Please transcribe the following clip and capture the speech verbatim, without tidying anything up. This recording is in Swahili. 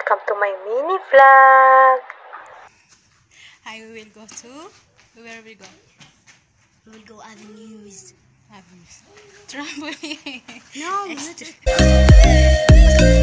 welcome to my mini vlog. Hi, we will go to, where we go? We will go avenues. Avenues. Trampoline. No, not